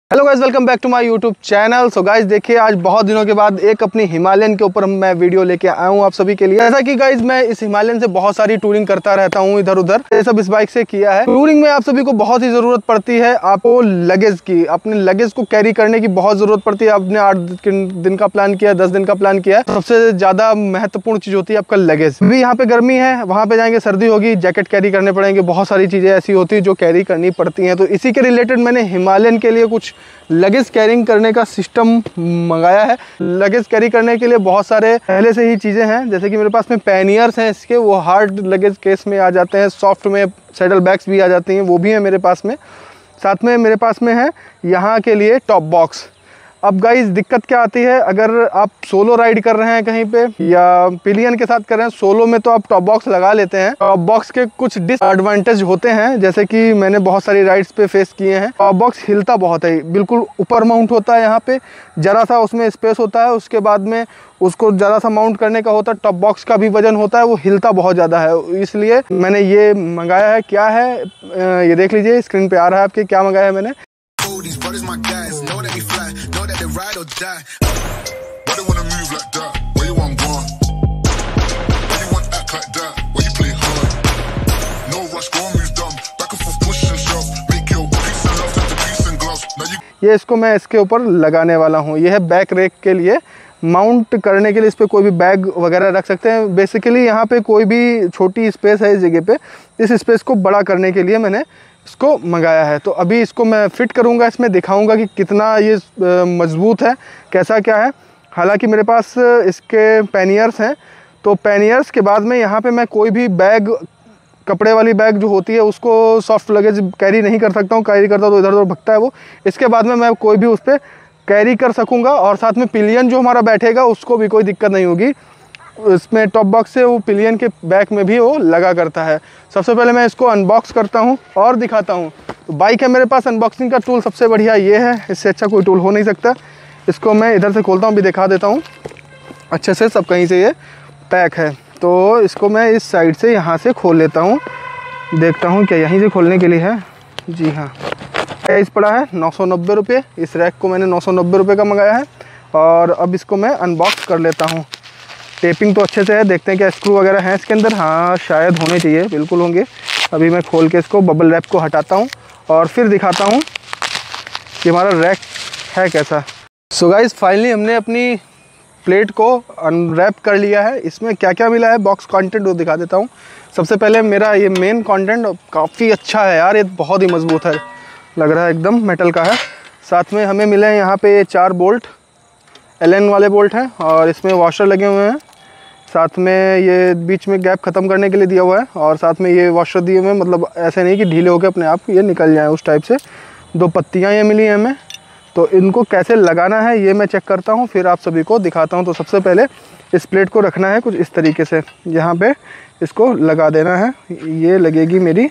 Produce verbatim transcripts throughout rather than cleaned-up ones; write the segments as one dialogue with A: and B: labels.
A: Hello guys, welcome back to my YouTube channel. So guys देखिए, आज बहुत दिनों के बाद एक अपनी हिमालयन के ऊपर मैं वीडियो लेके आया हूँ आप सभी के लिए। जैसा कि गाइस मैं इस हिमालयन से बहुत सारी टूरिंग करता रहता हूँ इधर उधर, ये सब इस बाइक से किया है। टूरिंग में आप सभी को बहुत ही ज़रूरत पड़ती है, आपको लगेज की, अपने लगेज को कैरी करने की बहुत ज़रूरत पड़ती है। आपने आठ दिन का प्लान किया, दस दिन का प्लान किया, सबसे ज़्यादा महत्वपूर्ण चीज़ होती है आपका लगेज। अभी यहाँ पे गर्मी है, वहाँ पे जाएंगे सर्दी होगी, जैकेट कैरी करने पड़ेंगे, बहुत सारी चीज़ें ऐसी होती है जो कैरी करनी पड़ती हैं। तो इसी के रिलेटेड मैंने हिमालयन के लिए कुछ लगेज कैरिंग करने का सिस्टम मंगाया है। लगेज कैरी करने के लिए बहुत सारे पहले से ही चीज़ें हैं, जैसे कि मेरे पास में पैनियर्स हैं इसके, वो हार्ड लगेज केस में आ जाते हैं, सॉफ्ट में सैडल बैग्स भी आ जाती हैं, वो भी है मेरे पास में। साथ में मेरे पास में है यहाँ के लिए टॉप बॉक्स। अब गाइस दिक्कत क्या आती है, अगर आप सोलो राइड कर रहे हैं कहीं पे या पिलियन के साथ कर रहे हैं, सोलो में तो आप टॉप बॉक्स लगा लेते हैं। टॉप बॉक्स के कुछ डिसएडवांटेज होते हैं, जैसे कि मैंने बहुत सारी राइड्स पे फेस किए हैं। टॉप बॉक्स हिलता बहुत है, बिल्कुल ऊपर माउंट होता है, यहाँ पे ज़रा सा उसमें स्पेस होता है, उसके बाद में उसको ज़रा सा माउंट करने का होता है। टॉप बॉक्स का भी वजन होता है, वो हिलता बहुत ज़्यादा है, इसलिए मैंने ये मंगाया है। क्या है ये देख लीजिए, स्क्रीन पे आ रहा है आपके क्या मंगाया है मैंने। Ride or die. Why they wanna move like that? Where you want gone? Why you want act like that? Why you play hard? No rush, go move dumb. Back and forth, push and shove. Make your peace and love into peace and gloves. Now you. ये इसको मैं इसके ऊपर लगाने वाला हूँ। ये है बैक रेक के लिए, माउंट करने के लिए इस पर कोई भी बैग वगैरह रख सकते हैं। बेसिकली यहाँ पे कोई भी छोटी स्पेस है इस जगह पे, इस स्पेस को बड़ा करने के लिए मैंने इसको मंगाया है। तो अभी इसको मैं फिट करूंगा, इसमें दिखाऊंगा कि कितना ये मजबूत है, कैसा क्या है। हालांकि मेरे पास इसके पैनियर्स हैं, तो पैनियर्स के बाद में यहाँ पे मैं कोई भी बैग, कपड़े वाली बैग जो होती है, उसको सॉफ्ट लगेज कैरी नहीं कर सकता हूँ। कैरी करता तो इधर उधर भगता है वो। इसके बाद में मैं कोई भी उस पर कैरी कर सकूँगा, और साथ में पिलियन जो हमारा बैठेगा उसको भी कोई दिक्कत नहीं होगी। इसमें टॉप बॉक्स से वो पिलियन के बैक में भी वो लगा करता है। सबसे पहले मैं इसको अनबॉक्स करता हूँ और दिखाता हूँ। तो बाइक है मेरे पास, अनबॉक्सिंग का टूल सबसे बढ़िया ये है, इससे अच्छा कोई टूल हो नहीं सकता। इसको मैं इधर से खोलता हूँ, भी दिखा देता हूँ अच्छे से, सब कहीं से ये पैक है। तो इसको मैं इस साइड से यहाँ से खोल लेता हूँ, देखता हूँ क्या यहीं से खोलने के लिए है। जी हाँ, प्राइस पड़ा है नौ सौ नब्बे रुपये। इस रैक को मैंने नौ सौ नब्बे रुपये का मंगाया है। और अब इसको मैं अनबॉक्स कर लेता हूँ। टेपिंग तो अच्छे से है, देखते हैं क्या स्क्रू वगैरह हैं इसके अंदर। हाँ शायद होने चाहिए, बिल्कुल होंगे। अभी मैं खोल के इसको बबल रैप को हटाता हूँ और फिर दिखाता हूँ कि हमारा रैक है कैसा। सो गाइस फाइनली हमने अपनी प्लेट को अनरैप कर लिया है। इसमें क्या क्या मिला है, बॉक्स कंटेंट वो दिखा देता हूँ। सबसे पहले मेरा ये मेन कंटेंट काफ़ी अच्छा है यार, ये बहुत ही मजबूत है, लग रहा है एकदम मेटल का है। साथ में हमें मिले हैं यहाँ पे ये चार बोल्ट, एलन वाले बोल्ट हैं, और इसमें वॉशर लगे हुए हैं। साथ में ये बीच में गैप ख़त्म करने के लिए दिया हुआ है, और साथ में ये वॉशर दिए हुए हैं, मतलब ऐसे नहीं कि ढीले होकर अपने आप ये निकल जाए, उस टाइप से। दो पत्तियाँ ये मिली हैं हमें। तो इनको कैसे लगाना है ये मैं चेक करता हूँ, फिर आप सभी को दिखाता हूँ। तो सबसे पहले इस प्लेट को रखना है कुछ इस तरीके से, यहाँ पे इसको लगा देना है। ये लगेगी मेरी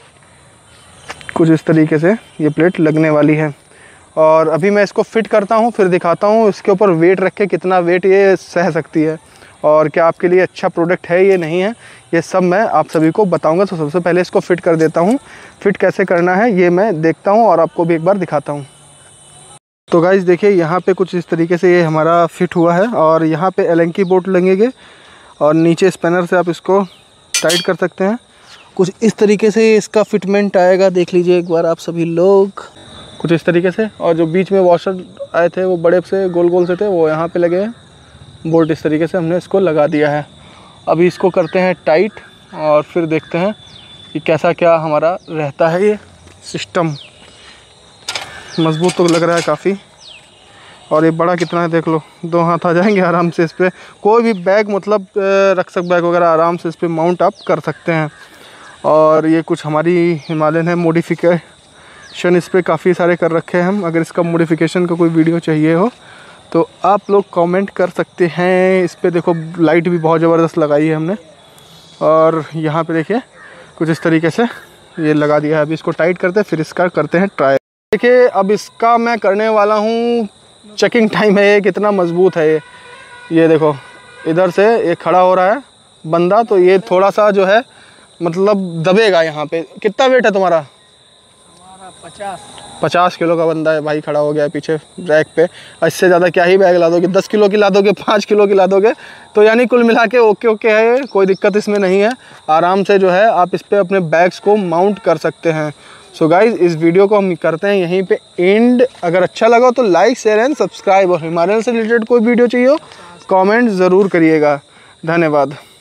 A: कुछ इस तरीके से, ये प्लेट लगने वाली है। और अभी मैं इसको फिट करता हूँ, फिर दिखाता हूँ इसके ऊपर वेट रख के कितना वेट ये सह सकती है, और क्या आपके लिए अच्छा प्रोडक्ट है ये नहीं है, ये सब मैं आप सभी को बताऊंगा। तो सबसे पहले इसको फिट कर देता हूँ। फिट कैसे करना है ये मैं देखता हूँ और आपको भी एक बार दिखाता हूँ। तो गाइस देखिए, यहाँ पे कुछ इस तरीके से ये हमारा फिट हुआ है, और यहाँ पे एलन की बोल्ट लगेंगे, और नीचे स्पैनर से आप इसको टाइट कर सकते हैं। कुछ इस तरीके से इसका फिटमेंट आएगा, देख लीजिए एक बार आप सभी लोग, कुछ इस तरीके से। और जो बीच में वॉशर आए थे वो बड़े से गोल गोल से थे, वो यहाँ पे लगे हैं बोल्ट। इस तरीके से हमने इसको लगा दिया है। अभी इसको करते हैं टाइट, और फिर देखते हैं कि कैसा क्या हमारा रहता है ये सिस्टम। मजबूत तो लग रहा है काफ़ी, और ये बड़ा कितना है देख लो, दो हाथ आ जाएंगे आराम से इस पर। कोई भी बैग मतलब रख सक बैग वगैरह आराम से इस पर माउंट आप कर सकते हैं। और ये कुछ हमारी हिमालयन है, मॉडिफिकेशन इस पर काफ़ी सारे कर रखे हैं हम। अगर इसका मॉडिफिकेशन का कोई वीडियो चाहिए हो तो आप लोग कमेंट कर सकते हैं। इस पर देखो लाइट भी बहुत ज़बरदस्त लगाई है हमने, और यहाँ पे देखिए कुछ इस तरीके से ये लगा दिया है। अभी इसको टाइट करते हैं, फिर इसका करते हैं ट्राई। देखिए अब इसका मैं करने वाला हूँ, चेकिंग टाइम है ये कितना मजबूत है ये। ये देखो इधर से ये खड़ा हो रहा है बंदा, तो ये थोड़ा सा जो है मतलब दबेगा यहाँ पे। कितना वेट है तुम्हारा?
B: हमारा पचास पचास किलो का बंदा है भाई खड़ा हो गया है पीछे रैक पे। इससे ज़्यादा क्या ही बैग ला दोगे, दस किलो की ला दोगे, पाँच किलो की ला दोगे, तो यानी कुल मिला के ओके ओके है, कोई दिक्कत इसमें नहीं है। आराम से जो है आप इस पर अपने बैग्स को माउंट कर सकते हैं। सो गाइज़ इस वीडियो को हम करते हैं यहीं पे एंड। अगर अच्छा लगा तो लाइक शेयर एंड सब्सक्राइब, और हिमालयन से रिलेटेड कोई वीडियो चाहिए हो कमेंट ज़रूर करिएगा। धन्यवाद।